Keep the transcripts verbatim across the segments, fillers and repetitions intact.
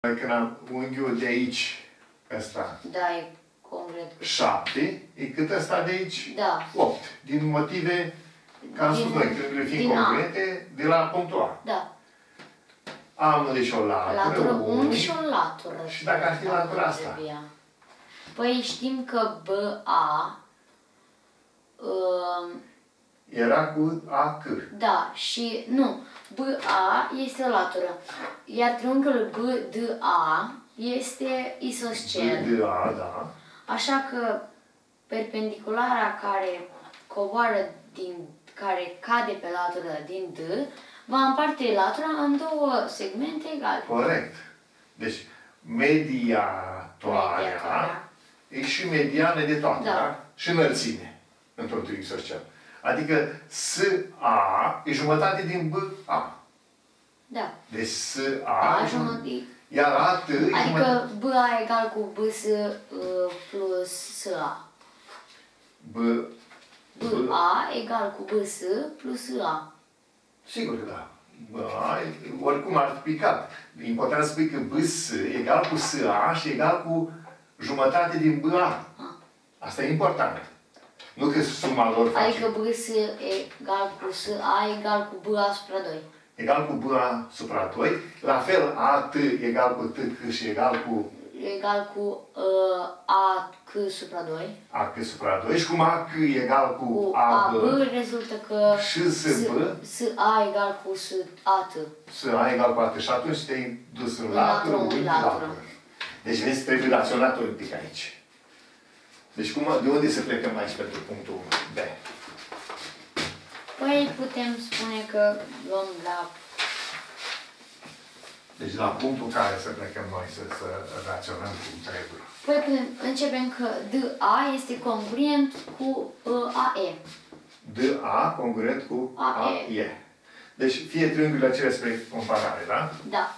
Când am unghiul de aici, ăsta, Da, e congruent cu șapte, e cât ăsta de aici? Da. opt. Din motive, ca am spus noi, trebuie fiind congruente, de la punctul A. Da. Am deci o latură, Latură un unghi și o latură. Și dacă ar fi latura asta? Trebuia. Păi știm că B A uh, era cu A C. da, și nu, B A este o latură, iar triunghiul B D A este isoscel. B D A, da. Așa că perpendiculara care coboară din, care cade pe latură din D, va împarte latura în două segmente egale. Corect. Deci, mediatoarea, Mediatoarea. e și mediană de toate, da? Da. Da? Și înălțime, într-un triunghi isoscel. Adică S A e jumătate din B A. Da. Deci S A, A jumătate. iar A T e jumătate. Adică B A egal cu B S uh, plus S A. B, B A egal cu B S plus A. Sigur că da. B A, oricum ar fi picat. Important să spui că B S egal cu S A și egal cu jumătate din B A. Asta e important. Nu că suma lor face. Adică B S egal cu S A egal cu B A asupra doi. Egal cu B A supra doi. La fel, A T egal cu T C și egal cu Egal cu uh, A C supra doi. A C supra doi. Și cum A C egal cu, Cu A A B B rezultă că și S B, S A egal cu S A T. S A egal cu A T. Și atunci te-ai dus în În latură, latură, unghi, în latură. latură. Deci vezi, trebuie raționat un pic aici. Deci cum, de unde să plecăm aici pentru punctul B? Păi putem spune că luăm la... Deci la punctul care să plecăm noi să, să raționăm cum trebuie. Păi putem, începem că D A este congruent cu uh, A E. D A congruent cu A E. A E. Deci fie triunghiurile acelea spre comparare, da? Da.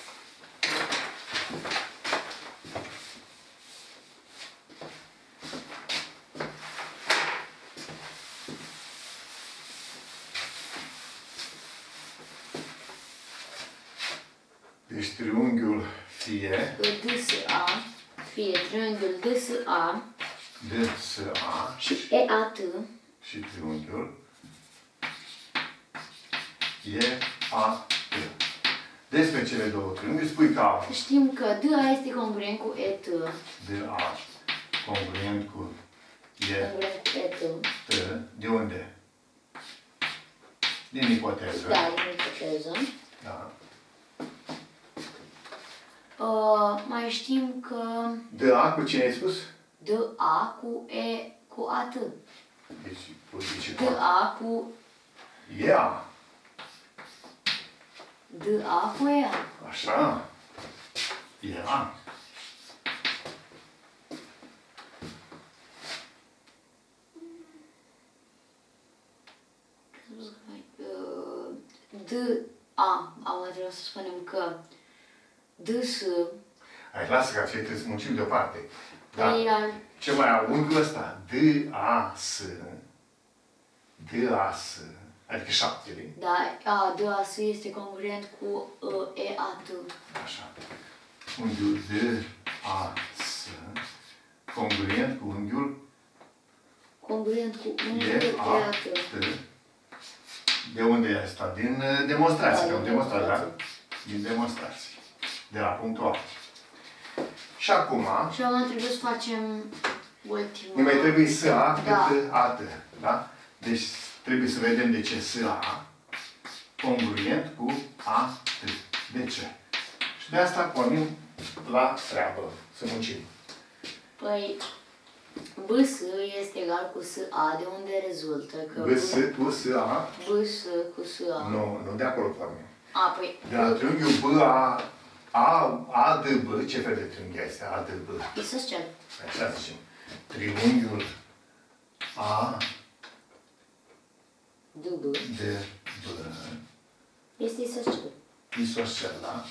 Deci triunghiul fie D S A, fie triunghiul D S A D S A și E A T și triunghiul E A T. Despre cele două triunghiuri spui că au știm că D A este congruent cu E T. D A congruent cu E Congruent cu E T. T. De unde? Din ipoteză. Da, din ipoteză. Da. Uh, mai știm că D A cu cine ai spus? D A cu E cu A T. Deci, cu deci, D A cu E A. D A cu E A. Așa. E A. Uh, D A. Am mai trebuit să spunem că D S. Hai, lasă că aceea trebuie să muncim deoparte. Da? Păi al... Ce mai au? Unghiul ăsta. D A S. D A S. Adică șaptele. Da, a, D A S este congruent cu uh, E A T. Așa. Unghiul D A S. Congruent cu unghiul Congruent cu unghiul E E A A T. T. De unde e asta? Din uh, demonstrație. Da, Că am din demonstrat, da? demonstrație. Din demonstrație. De la punctul A. Și acum, Și acum trebuie să facem ultima. ne mai trebuie S A Da. cât A T. Da? Deci trebuie să vedem de ce S A congruent cu A T. De ce? Și de asta pornim la treabă. Să muncim. Păi, B S este egal cu S A, de unde rezultă că... B S cu S A. B S cu S A. Nu, nu de acolo pornim. A, păi... De la triunghiul B A A, A D B, ce fel de triunghi este A D B? Isoscel. Așa zicem. Triunghiul A D B. D B Este isoscel. isoscel, da?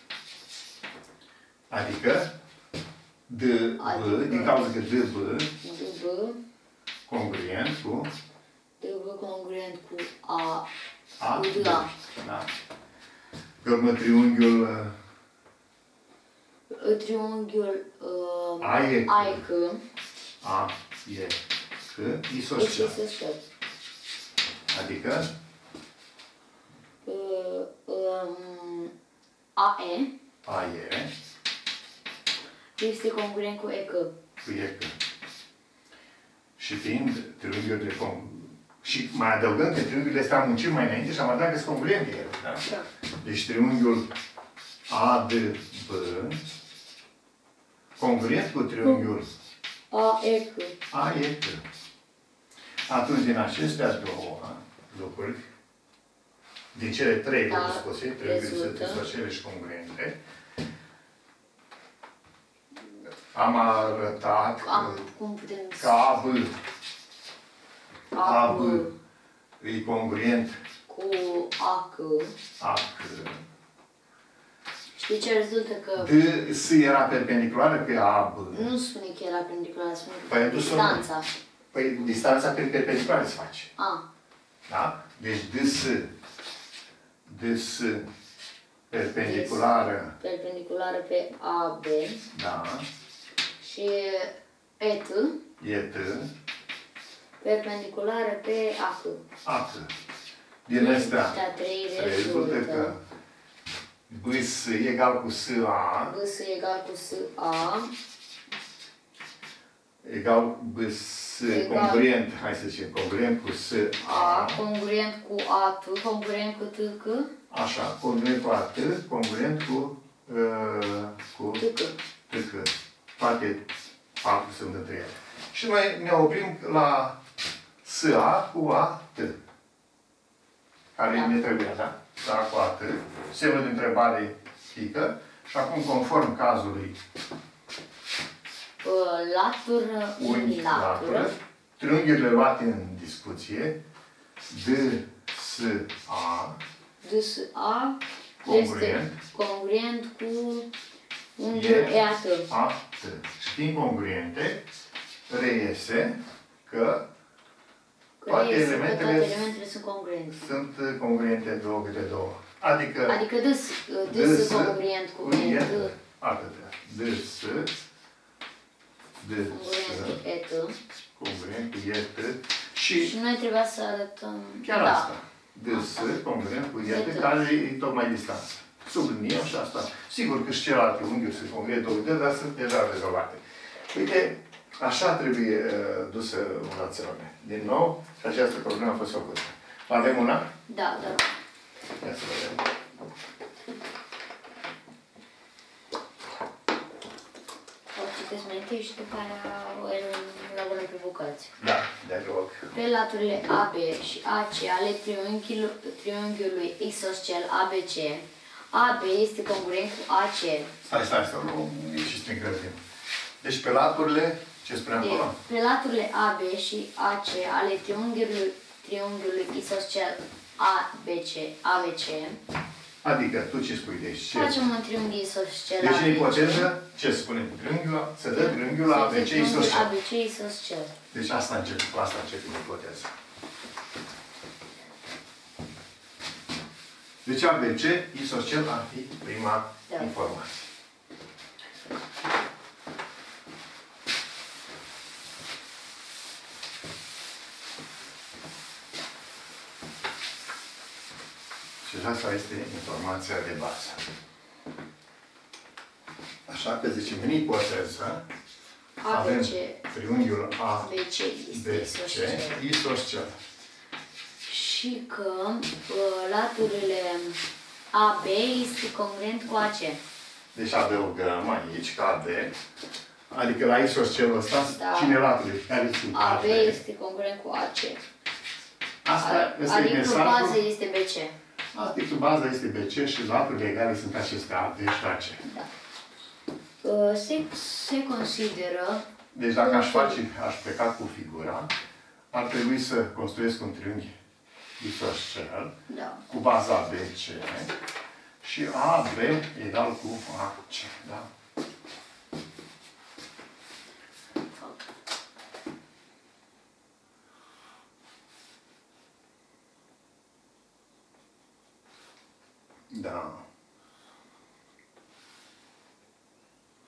Adică D B, Adică- din cauza că D B D B. congruent cu D B congruent cu A. A Cu D. D A. Da. Pe urmă triunghiul triunghiul, triunghiul uh, A E C. A E C. A E C Deci isoscel. isoscel. Adică Uh, um, A E A E este congruent cu E C. cu E C. Și fiind triunghiurile con... Și mai adăugăm că triunghiurile astea am muncit mai înainte și am arătat că sunt congruente ele. Da? Da. Deci triunghiul A D B congruent cu triunghiul A E C. A E C. Atunci, din acestea două lucruri, din cele trei Da, lucruri spuse, triunghiuri sunt rezultă. isoscele și congruente, am arătat Am, că cum putem că A B A A B B e congruent cu A C. A C. Știi ce rezultă? Că D S era perpendiculară pe A B. nu spune că era perpendicular, spune că Păi, tu spune. distanța. Păi distanța prin perpendiculară se face. A. Da? Deci D S D S perpendiculară, Perpendiculară pe A B da, și E T e T, perpendiculară pe A C. A C. Din astea Astea trei rezultă că rezultă. B S egal cu S A B S egal cu S A egal B S Egal. congruent, hai să zicem, congruent cu S A A, congruent cu A T, congruent cu T C, așa, congruent cu A T, congruent cu uh, cu T C. T C. Toate patru sunt între ele. Și noi ne oprim la S A cu A T. Care Da. ne trebuia, da? S A cu A T. Semnul de întrebare pică. Și acum, conform cazului Uh, Latură unilatură. unghi-latură, triunghiurile luate în discuție, D S A D S A Congruent. este congruent cu unghiul E E A T. A T. Și fiind congruente, reiese că Că toate reiese că elementele toate elementele sunt congruente. sunt congruente două câte două. Adică Adică D S, D S congruent cu E T, atât. D S D congruent S cu E T. congruent cu E T și Și noi trebuia să arătăm... chiar da. asta. D S congruent cu E E T, T. care e tocmai distanța. Subliniem și asta. Sigur că și celelalte unghiuri sunt congruente două câte, dar sunt deja rezolvate. Uite, așa trebuie uh, dusă unățările. Din nou, și această problemă a fost făcută. Avem una? Da, da. Ia să vedem. O citesc mai întâi și după aia o elaborăm pe bucăți. Da, de rog. Pe laturile A B și A C ale triunghiului, triunghiului isoscel A B C, A B este congruent cu A C. Stai, stai, stai, nu nici este îngrădim. Deci pe laturile, ce spune De, acolo? pe laturile A B și A C ale triunghiului, triunghiului isoscel A B C, A B C, Adică, tu ce spui? Deci, ce? facem un triunghi isoscel Deci, A B C. în ipoteză, ce spune? Triunghiul, se dă triunghiul la A B C Triunghiul A isoscel. B C isoscel. Deci asta începe, cu asta începe ipoteza. Deci A B C isoscel ar fi prima Da. informație. Și asta este informația de bază. Așa că zicem, în ipoteză, avem A B C, triunghiul A A B C B este C isoscel. isoscel. Și că uh, laturile A B este congruent cu A C. Deci adăugăm aici, ca A B, adică la isoscelul ăsta, Da. cine laturile? Care sunt A A B B? este congruent cu A C. Asta, ăsta e Adică mesajul. bază este B C. Adică baza este B C și laturile egale sunt acestea, A B și A C. Da. Uh, se, se consideră Deci dacă aș face, aș pleca cu figura, ar trebui să construiesc un triunghi isoscel da, cu baza B C și A B egal cu A C. Da? Da.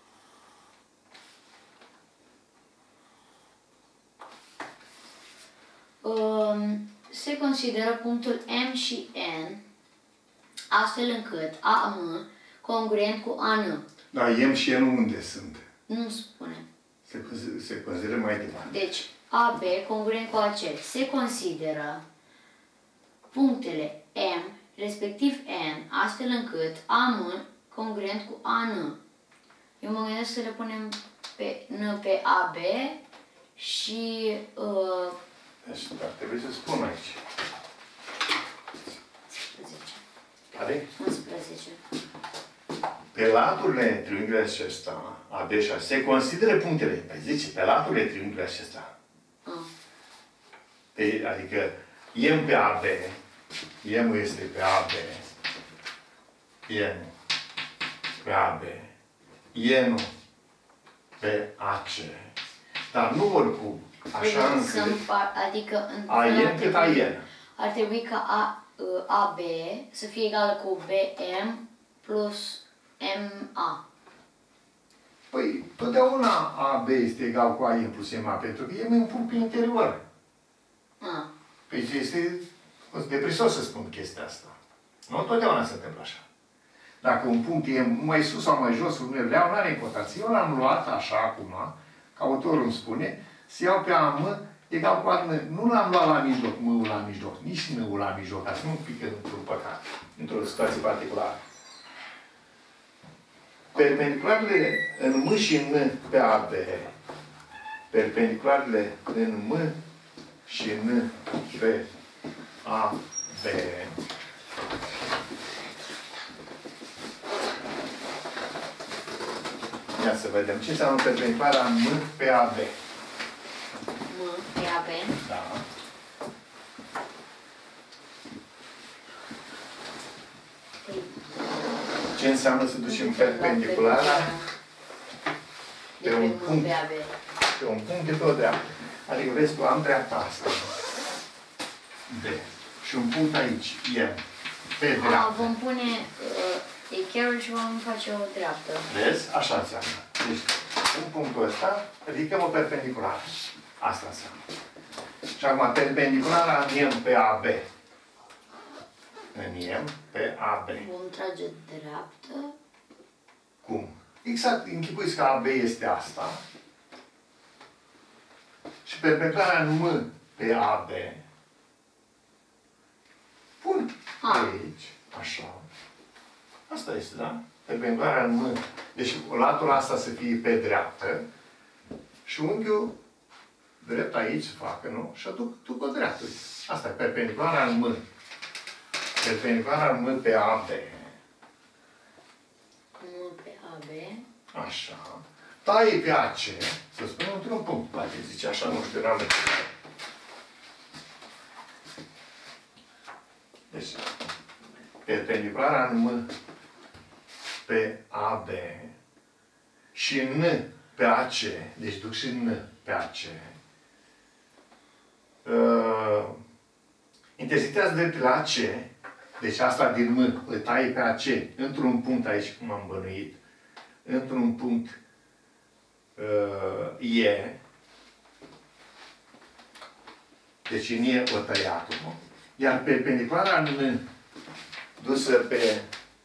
se consideră punctul M și N astfel încât A M congruent cu A N. Da, M și N unde sunt? Nu spune. Se, se consideră mai departe. Deci, A B congruent cu A C. Se consideră punctele M, respectiv N, astfel încât A M congruent cu A N. Eu mă gândesc să le punem pe N pe A B și... Uh, deci, dar trebuie să spun aici. unsprezece. Care? unsprezece. Pe laturile triunghiului acesta, A B și A C, se consideră punctele. Păi zice, pe laturile triunghiului acesta. Ah. Pe, adică, M pe A B, M este pe A B, M pe A B, N pe A C. Dar nu oricum. Așa încât... Adică, în A N cât A N. Ar trebui ca A, A B să fie egală cu B M plus M A. Păi, totdeauna A B este egal cu A N plus M A, pentru că M e un punct pe interior. Ah. Păi este depresos să spun chestia asta. Nu totdeauna se întâmplă așa. Dacă un punct e mai sus sau mai jos, unele leau, nu are importanță. Eu l-am luat așa acum, ca autorul îmi spune, să iau pe A M egal cu A N. Nu l-am luat la mijloc, M-ul la mijloc, nici N-ul la mijloc, ca să nu pică într-un păcat, într-o situație particulară. Perpendicularele în M și în N pe A B, perpendicularele în M și N pe A B, ia să vedem ce înseamnă perpendiculara M pe A B. M pe A B. Da. Ce înseamnă să ducem perpendiculara pe un punct, pe un punct de pe o dreaptă. Adică vezi tu, am dreapta asta. B. Și un punct aici, M. Pe dreapta. A, vom pune uh, echerul și vom face o dreaptă. Vezi? Așa înseamnă. Deci, în punctul ăsta, ridicăm o perpendiculară. Asta înseamnă. Și acum, perpendiculara în M pe A B. În M pe A B. Vom trage dreaptă. Cum? Exact, închipuiți că A B este asta. Și perpendiculara în M pe A B. Pun A. aici, așa. Asta este, da? Perpendiculara în M. Deci latul asta să fie pe dreaptă. Și unghiul drept aici să facă, nu? Și aduc, duc o dreaptă. Asta e perpendiculara în M. Perpendiculara în M pe A B. M pe A B. Așa. Taie pe A C. Să spunem într-un punct. Poate zice așa, nu știu, n-am înțeles. Deci, perpendiculara în M pe A B și N pe A C. Deci duc și N pe A C. Uh, intersectează drept la A C. Deci asta din M, îl taie pe A C, într-un punct aici, cum am bănuit, într-un punct uh, E. Deci în E o tăiat, nu? Iar perpendiculara în dusă pe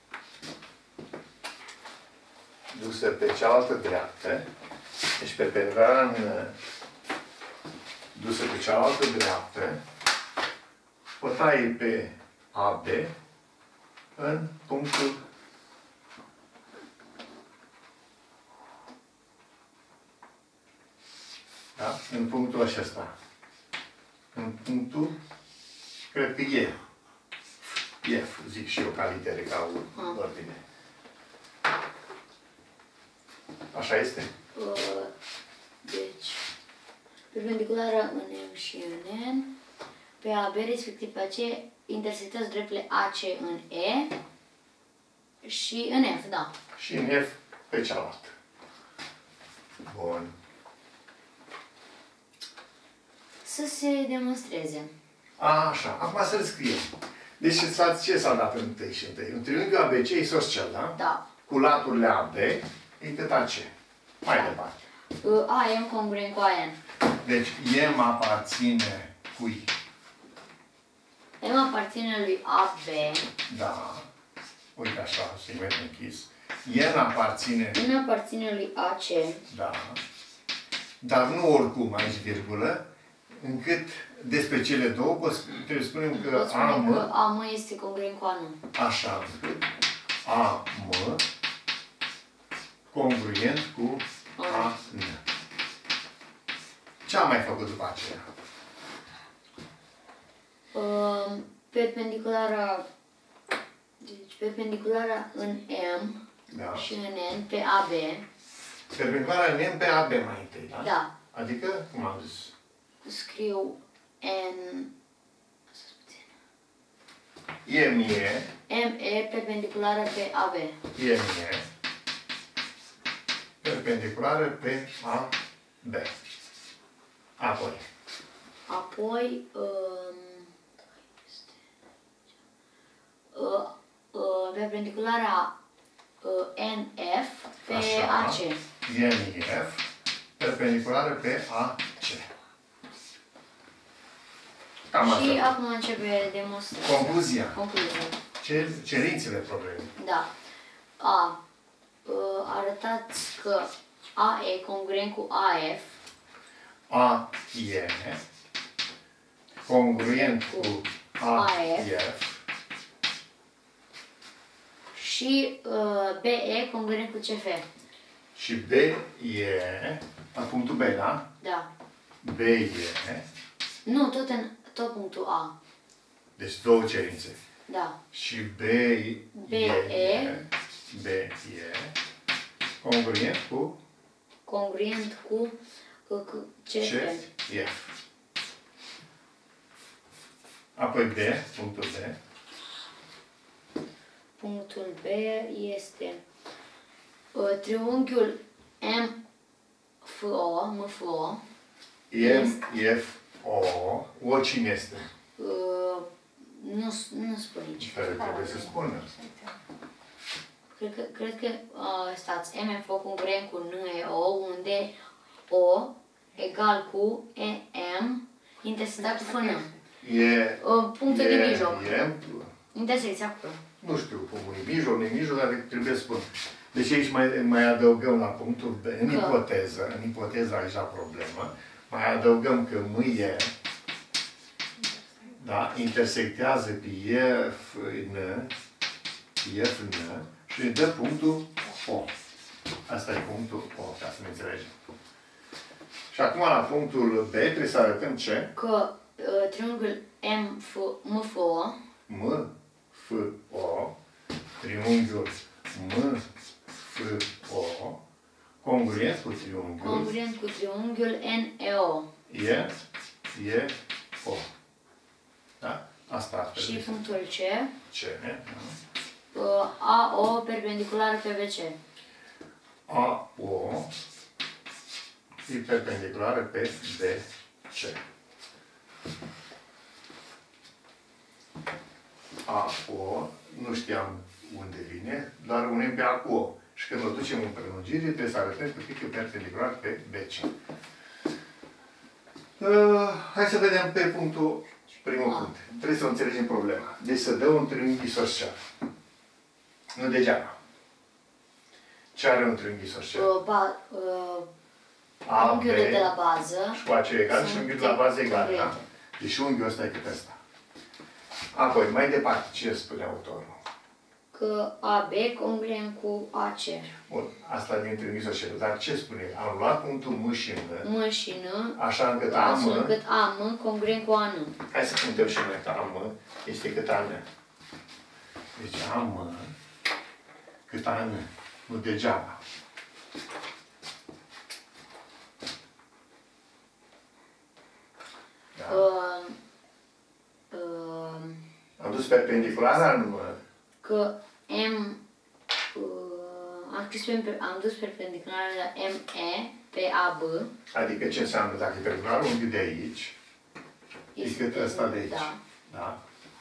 dusă pe cealaltă dreaptă, deci perpendiculara în dusă pe cealaltă dreaptă, o taie pe A B în punctul da? În punctul acesta. În punctul cred că E. F, zic și eu ca litere, ca ordine. Așa este? Uh, deci, perpendiculara în M și în N, pe A B, respectiv pe A C, intersectează dreptele A C în E și în F, da. Și în F pe cealaltă. Bun. Să se demonstreze. A, așa. Acum să-l scriem. Deci ce s-a dat întâi și întâi? Un triunghi A B C isoscel, da? Da. Cu laturile A B, e cât A C. Mai departe. A M congruent cu A N. Deci M aparține cui? M aparține lui A B. Da. Uite așa, segment închis. N aparține... N aparține lui A C. Da. Dar nu oricum aici virgulă, încât despre cele două poți, trebuie să spunem că Pot spune A M... că A M este congruent cu A N. Așa, încât A M congruent cu A N. Ce am mai făcut după aceea? Uh, perpendiculara, deci perpendiculara în M Da. și în N pe A B. Perpendiculara în M pe A B mai întâi, da? Da. Adică, cum am zis? Scriu N... M E. M E perpendiculară pe A B. M E. Perpendiculară pe A B. Apoi. Apoi... Um, uh, uh, perpendiculara uh, N F pe Așa. A C. N F perpendiculară pe A C. Cam Și asta. acum începe demonstrația. Concluzia. Concluzia. Ce, cerințele problemei. Da. A. Uh, arătați că A E congruent cu A F. A E congruent cu A F Și uh, B E congruent cu C F. și B E, la punctul B, da? Da. B E, Nu, tot în tot punctul A. deci două cerințe. Da. Și B B E B E congruent cu congruent cu, cu, cu C C F. F. Apoi B, punctul B. Punctul B este uh, triunghiul M F O, M F O. M F O. O cine este? Uh, nu, nu spune aici. Care trebuie să spună. Cred că, cred că uh, stați, M F O congruent cu N E O, unde O egal cu E M intersectat cu F N. E, Uh, punctul e, de mijloc. E, Intersecția acolo. nu știu cum e mijloc, nu mijloc, dar trebuie să spun. Deci aici mai, mai adăugăm la punctul B, în Că. ipoteză, în ipoteza aici la problemă, mai adăugăm că M E, da, intersectează pe E F N, E F N și îi dă punctul O. Asta e punctul O, ca să ne înțelegem. Și acum la punctul B trebuie să arătăm ce? Că uh, triunghiul M F M F O M, F, O, triunghiul M, F, O, congruent cu triunghiul congruent cu triunghiul N E O. E, E, O. Da? Asta ar Și trebui să punctul C, C, uh, A O perpendiculară pe B C. A, O, e perpendiculară pe B, C. A, O, nu știam unde vine, doar unem pe A cu O. Și când o ducem în prelungire, trebuie să arătăm că pică perpendicular pe B C. Uh, hai să vedem pe punctul, primul punct. Trebuie să înțelegem problema. Deci să dă un triunghi isoscel. Nu degeaba. Ce are un triunghi isoscel? Uh, ba, uh, A, B, unghiurile de la bază. și cu aceea egal și sunt unghiul de la bază egal, da? congruente. Deci unghiul ăsta e cât ăsta. Apoi, mai departe, ce spune autorul? Că A B congruent cu A C. Bun, asta din triunghi isoscel. Dar ce spune? Am luat punctul M și N, M și N, așa încât astfel am... încât A M congruent cu A N. Hai să punctăm și noi că am este cât an. Deci am cât an, nu degeaba. Da. Uh, uh, Am dus perpendicular în că M uh, am, scris pe, am dus perpendicular la M E pe A B. adică ce înseamnă dacă e perpendicular unghiul de aici, e cât ăsta de aici. Da. Da?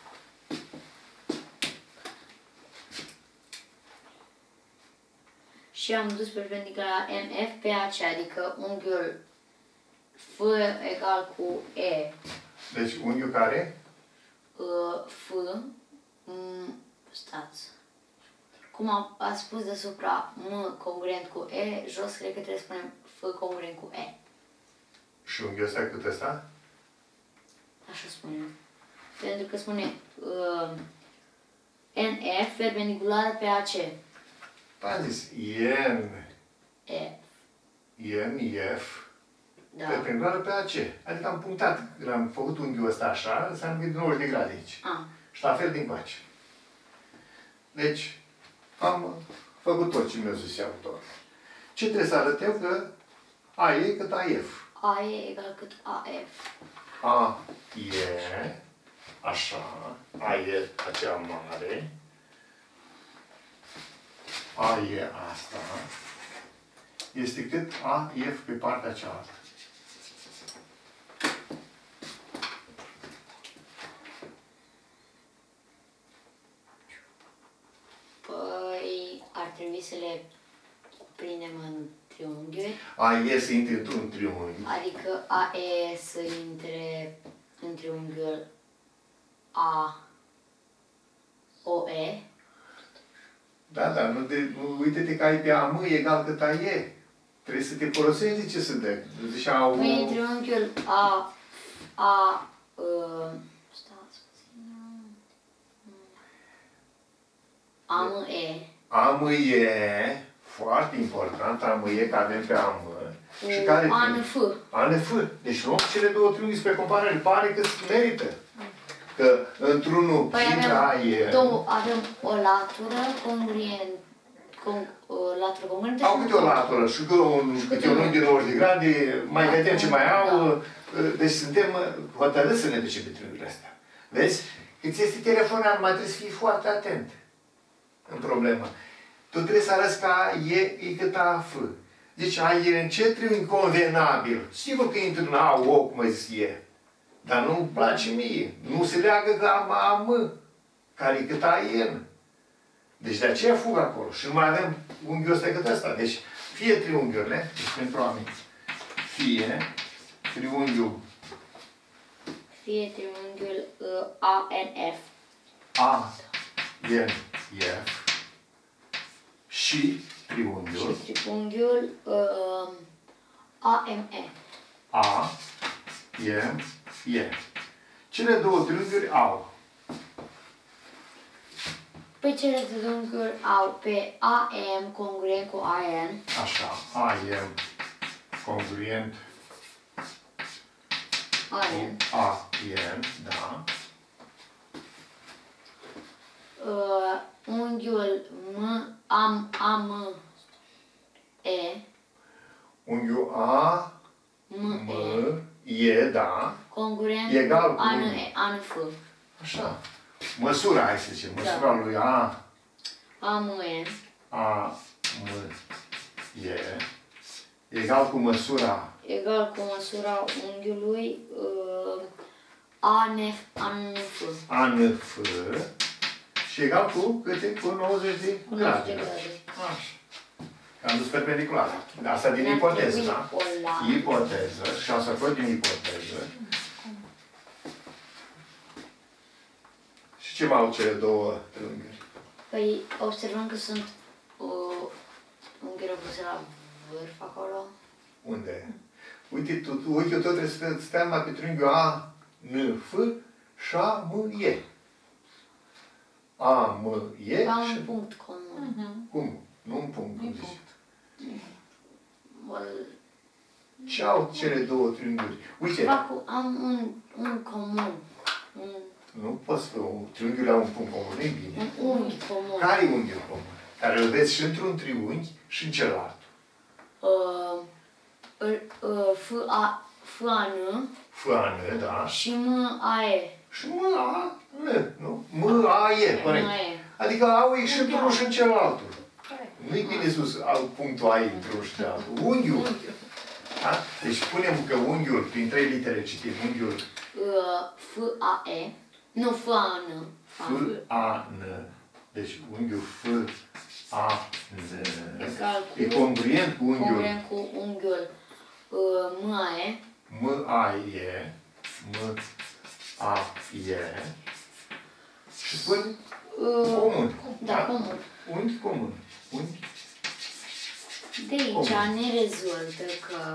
Și am dus perpendicular M F pe A C, adică unghiul F egal cu E. Deci unghiul care? uh, F, m, stați, cum a, a spus deasupra M congruent cu E, jos cred că trebuie să spunem F congruent cu E. Și unghiul ăsta cât ăsta? Așa spune. Pentru că spune uh, N F perpendiculară pe A C. Am zis N, E. N, F, Da. perpendiculară pe A C. Adică am punctat, când am făcut unghiul ăsta așa, s-a de nouăzeci de grade aici. A. Și la fel din coace. Deci, am făcut tot ce mi-a zis autorul. Ce trebuie să arătăm? Că A e cât A F. A e egal cât A F. A e, așa, A e acea mare, A e asta, este cât A F pe partea cealaltă. Păi, ar trebui să le prindem în triunghiuri. A e să intre într-un triunghi. Adică A E să intre în triunghiul A O E. Da, dar nu de, nu, uite-te că ai pe A M egal cât A e. Trebuie să te folosești de ce să dă. Zicea o... Păi în triunghiul A A uh, stați puțin. A M E. A M e, foarte important, A M e, că avem pe A M. Și care A N F. A N F. Deci luăm cele două triunghi spre comparare. Pare că merită. Că într-unul Păi intră A e. avem, două, avem o latură congruent, con, o latură congruentă Au și câte o latură și câte un, câte un unghi de nouăzeci de grade, mai vedem ce mai au. Deci suntem hotărâți să ne ducem pe triunghiurile astea. Vezi? Când ți este telefonat, mai trebuie să fii foarte atent în problemă. Tu trebuie să arăți că A e, e cât A F. Deci A e în ce triunghi convenabil? Sigur că intră în A O, cum ai zis e. Dar nu-mi place mie. Nu se leagă că am A M, care e cât A N. Deci de aceea fug acolo. Și nu mai avem unghiul ăsta cât ăsta. Deci fie triunghiurile, deci pentru oameni, fie triunghiul fie triunghiul uh, A N F. A N F și triunghiul Și triunghiul uh, A M E. A M E. Cele două triunghiuri au Pe cele două triunghiuri au pe A M congruent cu A N. așa, A M congruent A N. cu A N, da. Uh, unghiul M am am E. Unghiul A M M E. E, da. Congruent Egal cu cu A N E, A N F. Așa. Măsura, hai să zicem, măsura Da. lui A A M E. A M E egal cu măsura Egal cu măsura unghiului uh, A N F. A N F. A N F și egal cu câte? Cu nouăzeci de Cu nouăzeci de grade. grade. Așa. Am dus perpendicular. Asta din Ne-ar ipoteză, trebui da? o latură. Ipoteză. Și am să fac din ipoteză. Și ce mai au cele două triunghiuri? Păi observăm că sunt uh, unghiuri opuse la vârf acolo. Unde? Uite, tu, tu, unghiul tău trebuie să stea numai pe triunghiul A N F și A M E. A M E Ca și... un punct comun. Cum? Nu un punct, cum zici. Îl- Ce au cele două triunghiuri? Uite, Fac cu, am un, un comun. Un, nu poți să un triunghiul au un punct comun, nu-i bine. un unghi comun. Care e unghiul comun? Care îl vezi și într-un triunghi și în celălalt. Uh, uh, F A F A N F A N, da. și M A E. Și M A N, nu? M A E, corect. M A E. Adică au e și într-unul și în celălaltul. Corect. Nu-i bine sus, au punctul A e într-unul și celălaltul. Unghiul. Da? Deci spunem că unghiul, prin trei litere citim, unghiul Uh, F A E. Nu, F A N. F A N. Deci unghiul F A N Egal cu- e congruent cu unghiul Congruent cu unghiul uh, M A E. M A E, M A E Și spun Uh, comun. Da, comun. Unghi comun. Unghi. De aici Comun. ne rezultă că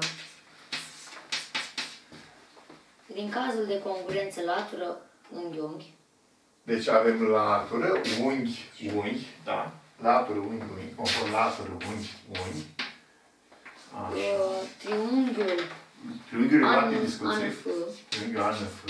din cazul de congruență latură unghi-unghi, Deci avem latură, unghi, unghi, da? Latură, unghi, unghi, conform latură, unghi, unghi. Așa. uh, triunghiul Triunghiul an, poate an, discuție. F Triunghiul an, F.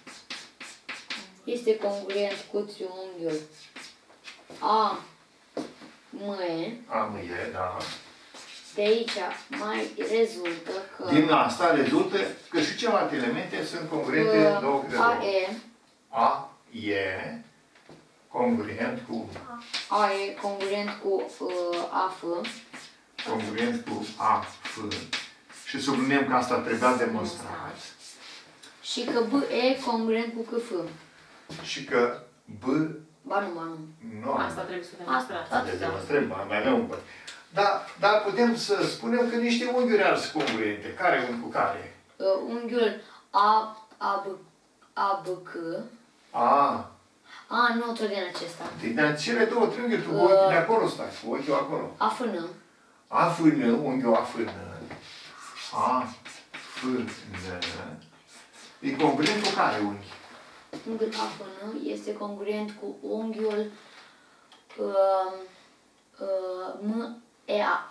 este congruent cu triunghiul A, M, E. Am e, da. De aici mai rezultă că Din asta rezultă că și celelalte elemente sunt congruente uh, două câte A, două. E, A e congruent cu A e congruent cu uh, A, F, congruent cu A, F. Și subliniem că asta trebuia demonstrat. și că B, E congruent cu C, F. Și că B Ba nu, ba nu. nu Asta trebuie să demonstrați. Asta, de da. demonstrăm, mai mai avem un păr. Dar, dar putem să spunem că niște unghiuri ar fi congruente. Care unghi cu care? Uh, unghiul A, A, B, A, B, C. A, A, nu, tot din acesta. din cele două triunghiuri, tu cu Uh. ochiul de acolo stai, cu ochiul acolo. A, F, N. A fână, unghiul A fână. A fână. E congruent cu care unghi? Unghiul A, F, N este congruent cu unghiul uh, uh, M, E, A.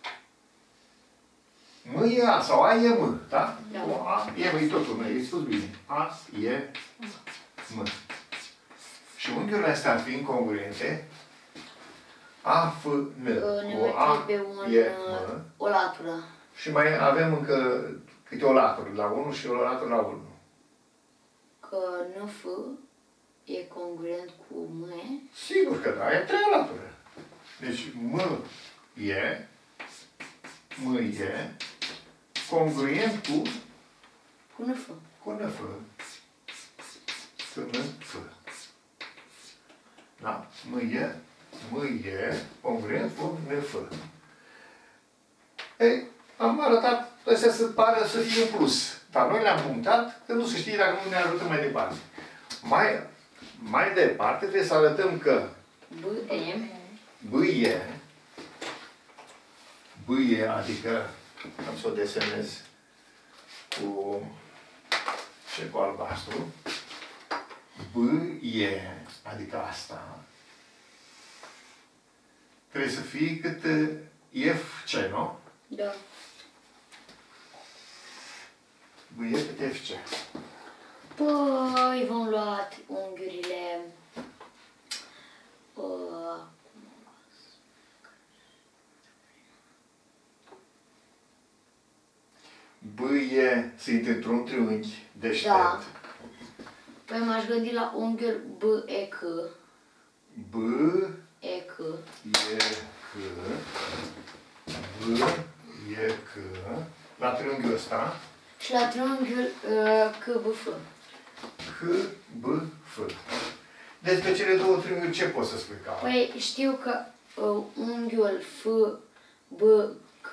M e A sau A e M, da? Da. Cu A e M, e totul, nu, e spus bine. A e M. Și unghiurile astea fiind congruente, A, F, N, Uh, ne cu mai A trebuie un, e uh, M. o latură. Și mai avem încă câte o latură la unu și o latură la unu. Că N, F e congruent cu M, E. Sigur că da, e trei laturi. Deci M e, M e, congruent cu, Cu N, F. cu N F. Cu N F. Da? M e, M e, congruent cu N F. Ei, am arătat, astea să pară să fie un plus. Dar noi le-am punctat, că nu se știe dacă nu ne ajută mai departe. Mai, mai departe trebuie să arătăm că B, E. B e, B e, adică am să o desenez cu ce cu albastru. B e, adică asta, trebuie să fie cât F C, nu? Da. B e cât F C. Păi vom lua unghiurile uh, B e să intre într-un triunghi deștept. Da. Păi m-aș gândi la unghiul B, E, C. B E, C. e C. B e C. La triunghiul ăsta. Și la triunghiul uh, C, B, F. C, B, F. Despre cele două triunghiuri ce poți să spui ca? Păi știu că uh, unghiul F, B, C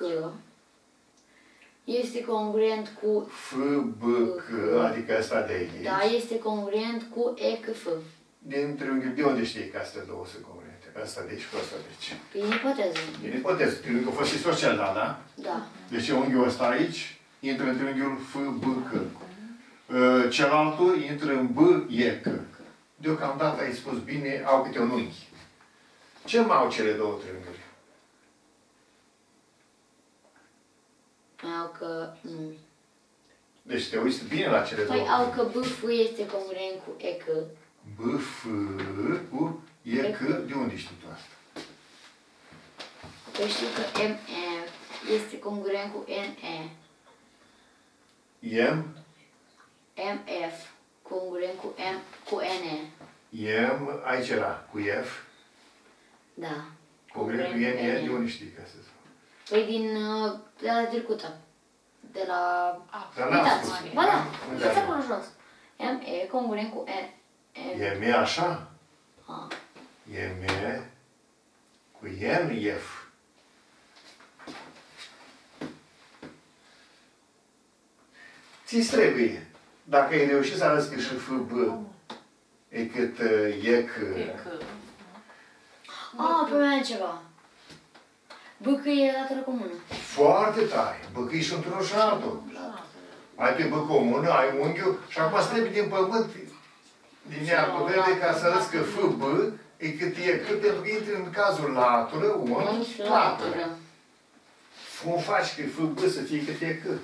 este congruent cu, F, B, C, adică asta de aici. da, este congruent cu E, C, F. Din triunghiul, de unde știi că astea două sunt congruente? Asta de aici cu asta de aici. Prin ipoteză. Din ipoteză, triunghiul a fost isoscel, da, da? Da. Deci unghiul ăsta aici intră în triunghiul F, B, C. Uh, Cealaltul intră în B, E, C. Deocamdată ai spus bine, au câte un unghi. Ce mai au cele două triunghiuri? Au că, nu. Deci te uiți bine la cele Păi două au triunghiuri. că B, F este congruent cu E, C. B, F, cu E, C. De unde știi tu asta? Păi știu că M, E este congruent cu N, E. M, M, F congruent cu M, cu N, E. M, aici era, cu F. Da. Congruent cu N, E, de unde știi că asta? Păi din, uh, de la trecută. De la... Dar n-am Uitați. spus. Ba da, Uite. uitați acolo jos. M, E congruent cu N, M. M, E așa? A. M, E cu N, F. Ți-ți trebuie. Dacă ai reușit să arăți că și F, B e cât e că. A, pe mine ceva. B că e latură comună. Foarte tare. Băcâi și într-unul și altul. Ai pe bă comună, ai unghiul și acum îți trebuie din pământ, din iarbă verde, ca să arăți că F, B e cât e cât, pentru că intri în cazul latură, unghi, latură. Cum faci că F, B să fie cât e cât?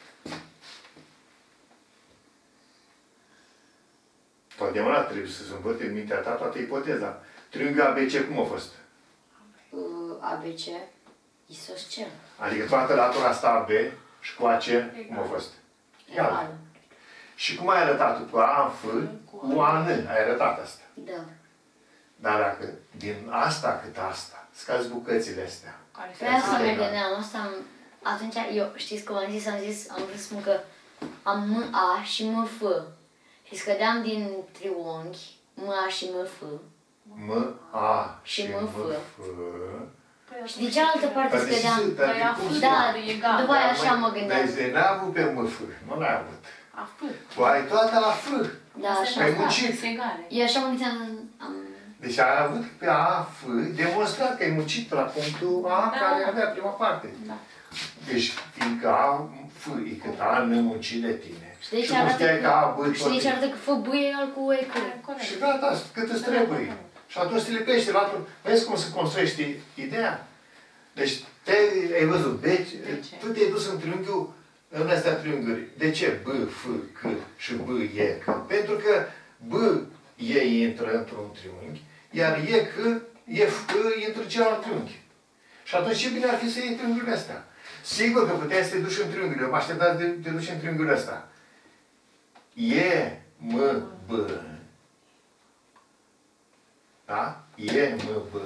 Totdeauna trebuie să se învârte în mintea ta toată ipoteza. Triunghiul A B C cum a fost? A B C, isoscel. Adică toată latura asta A B și cu A C cum a fost? Egal. Și cum ai arătat cu A F, cu A N? Ai arătat asta. Da. Dar dacă din asta cât asta, scazi bucățile astea. Pe asta mă gândeam, asta am... Atunci, eu, știți cum am zis, am zis, am vrut să spun că am M A și M F. Și scădeam din triunghi, M A și M F. M A și M F. Și de cealaltă parte scădeam. Da, după aia așa mă gândeam. Deci n-a avut pe M F, nu l-ai avut. A F. Tu ai toată la F. Da, așa. Ai muncit. Eu așa mă gândeam, am... Deci ai avut pe A F, demonstrat că ai muncit la punctul A care avea prima parte. Deci, fiindcă A F e cât A N muncit de tine. Și de ce arată că, și de ce arată că F B e egal cu E C. Și gata, cât îți trebuie. Și atunci te lipește la tu. Vezi cum se construiește ideea? Deci, te ai văzut, deci, tu te-ai dus în triunghiul, în astea triunghiuri. De ce? B, F, C și B, E, C. Pentru că B, E intră într-un triunghi, iar E, C, E, F, C intră în celălalt triunghi. Și atunci ce bine ar fi să iei triunghiurile astea? Sigur că puteai să te duci în triunghiurile, mă așteptați de te duci în triunghiul ăsta. E, M, B. Da? E, M, B.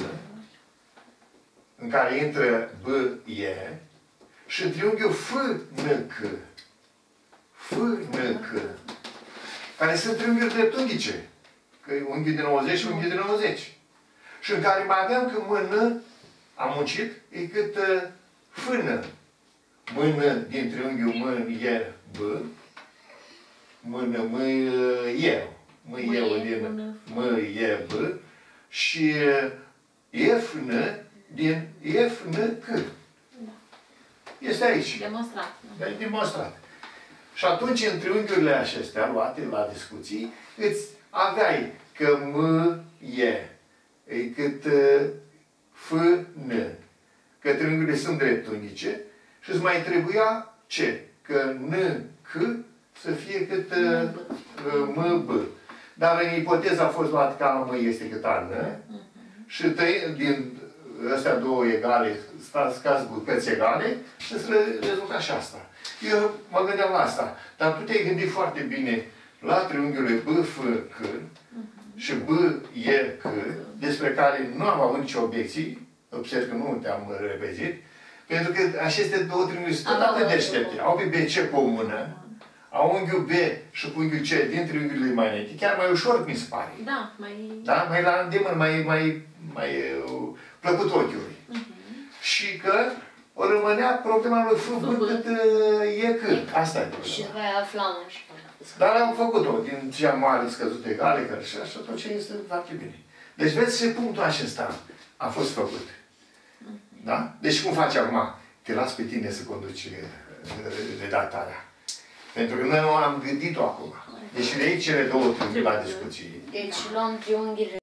În care intră B, E. Și în triunghiul F, N, C. F, N, C. Care sunt triunghiuri dreptunghice. Că e unghi de nouăzeci și unghi de nouăzeci. Și în care mai aveam că M, N am muncit, e cât uh, F, N. M, N din triunghiul M, E, B. M, N, M, E. M, E din M, E, B. Și F, N din F, N, C. Este aici. Demonstrat. Da, e demonstrat. Și atunci, în triunghiurile acestea, luate la discuții, îți aveai că M, E, e cât F, N, că triunghiurile sunt dreptunghice și îți mai trebuia ce? Că N, C să fie cât M, B. Dar în ipoteza a fost luat că A, M este cât A, N și tăi, din astea două egale, scazi bucăți egale, îți rezulta și asta. Eu mă gândeam la asta. Dar tu te-ai gândit foarte bine la triunghiurile B, F, C și B, E, C, despre care nu am avut nicio obiecții, observ că nu te-am repezit, pentru că aceste două triunghiuri sunt tot atât deștepte. Au pe B C comună, au unghiul B și unghiul C din triunghiurile magnetice, chiar mai ușor mi se pare. Da, mai... Da? Mai la îndemân, mai, mai, mai uh, plăcut ochiului. Uh-huh. Și că o rămânea problema lui F, B, cât uh, E, C. Asta e problema. Și după aia aflam și... Dar am făcut-o din cea mare scăzut egale, care și așa tot ce este foarte bine. Deci vezi ce punctul acesta a fost făcut. Da? Deci cum faci acum? Te las pe tine să conduci redactarea. Pentru că noi am gândit-o acum. Deci de aici cele două triunghiuri la discuții. Deci luăm triunghiile